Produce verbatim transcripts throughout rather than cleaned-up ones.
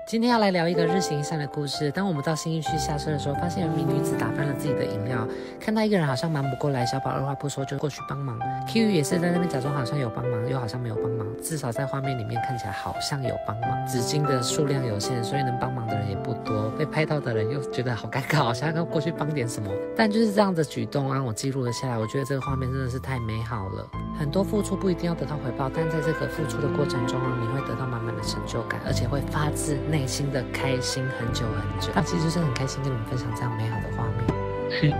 今天要来聊一个日行一善的故事。当我们到信义区下车的时候，发现有一名女子打翻了自己的饮料，看到一个人好像忙不过来，小宝二话不说就过去帮忙。Q 也是在那边假装好像有帮忙，又好像没有帮忙，至少在画面里面看起来好像有帮忙。纸巾的数量有限，所以能帮忙的人也不多，被拍到的人又觉得好尴尬，好像要过去帮点什么。但就是这样的举动让我记录了下来，我觉得这个画面真的是太美好了。很多付出不一定要得到回报，但在这个付出的过程中啊，你会得到满满的成就感，而且会发自内心的开心很久很久。那其实就是很开心跟你们分享这样美好的画面。是，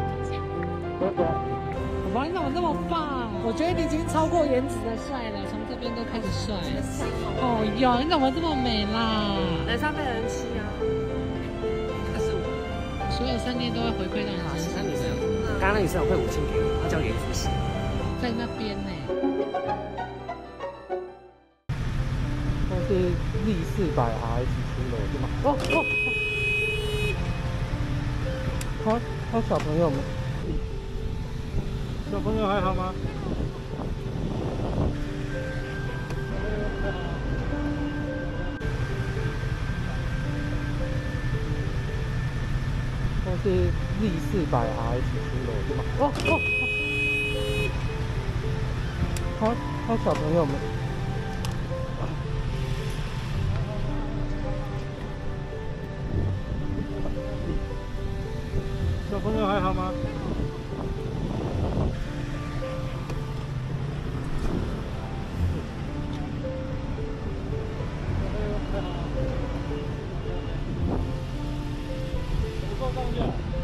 宝宝你怎么这么棒？我觉得你已经超过颜值的帅了，从这边都开始帅。哦哟，你怎么这么美啦？ 人上被人欺啊！ 那是我，所有善念都会回馈到你身上。 女生，刚刚那女生有汇五千给我，她叫颜值师， 在那边呢。 是力四百 R S 出的是吗？哦哦，他他小朋友们，小朋友还好吗？他是力四百 R S 出的是吗？哦哦，他他小朋友们。小朋友还好吗？不够上去。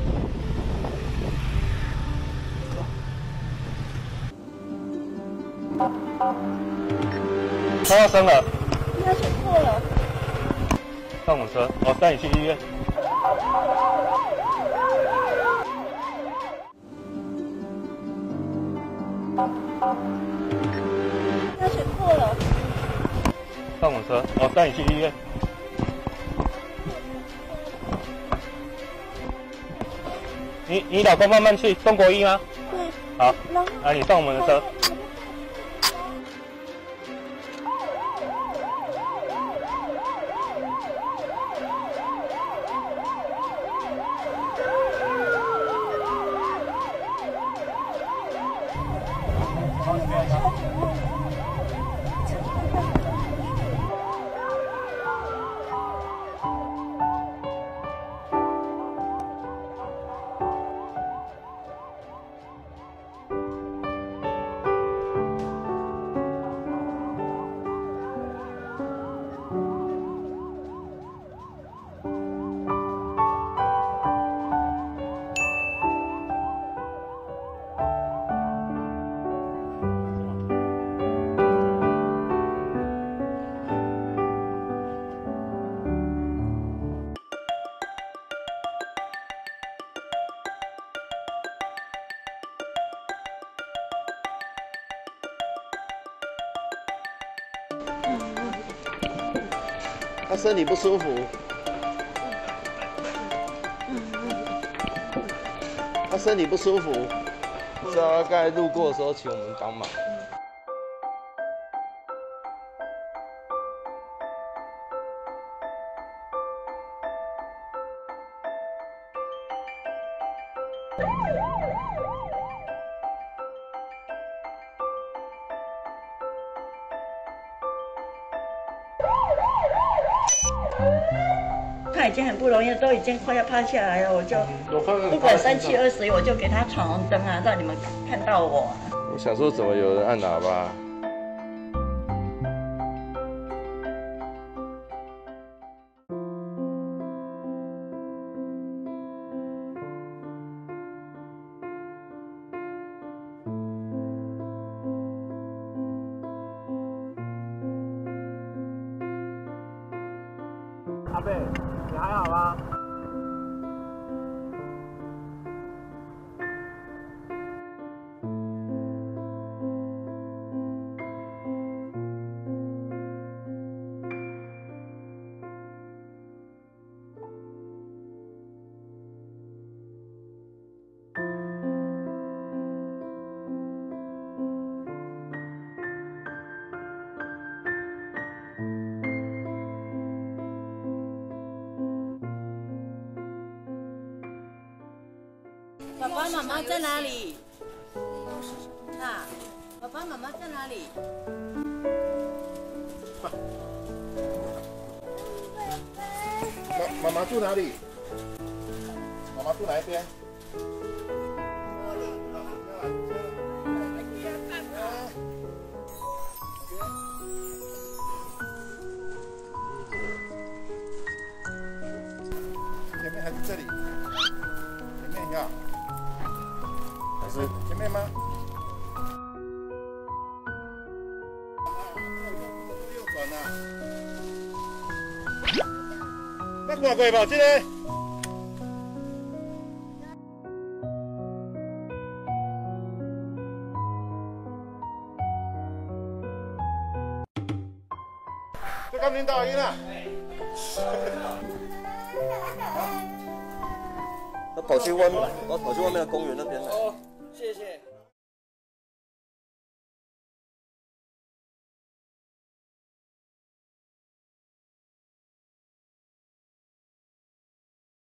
他要生了。 他选错了。 上我们车，我带你去医院。 他选错了。 上我车，我带你去医院。你你老公慢慢去，中国医吗？ 对。 好，啊，你上我们的车。 他身体不舒服，他身体不舒服，不知道他刚才路过的时候请我们帮忙。 他已经很不容易，都已经快要趴下来了，我就不管三七二十一，我就给他闯红灯啊，让你们看到我、啊。 我想说，怎么有人按喇叭？ 阿贝，你还好吗？ 爸爸妈妈在哪里？那爸爸妈妈在哪里？ 妈妈妈住哪里？妈妈住哪一边？前面还是这里？前面呀？还是前面吗？右转呐。那看过无？这个？这刚领导赢了。 他跑去外面，我跑去外面的公园那边了。 哦，谢谢。